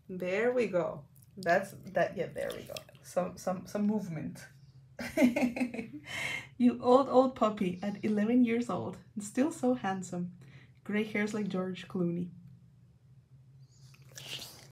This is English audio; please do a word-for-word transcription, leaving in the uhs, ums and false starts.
There we go. That's that. Yeah, there we go. Some some some movement. You old old puppy at eleven years old and still so handsome. Gray hairs like George Clooney.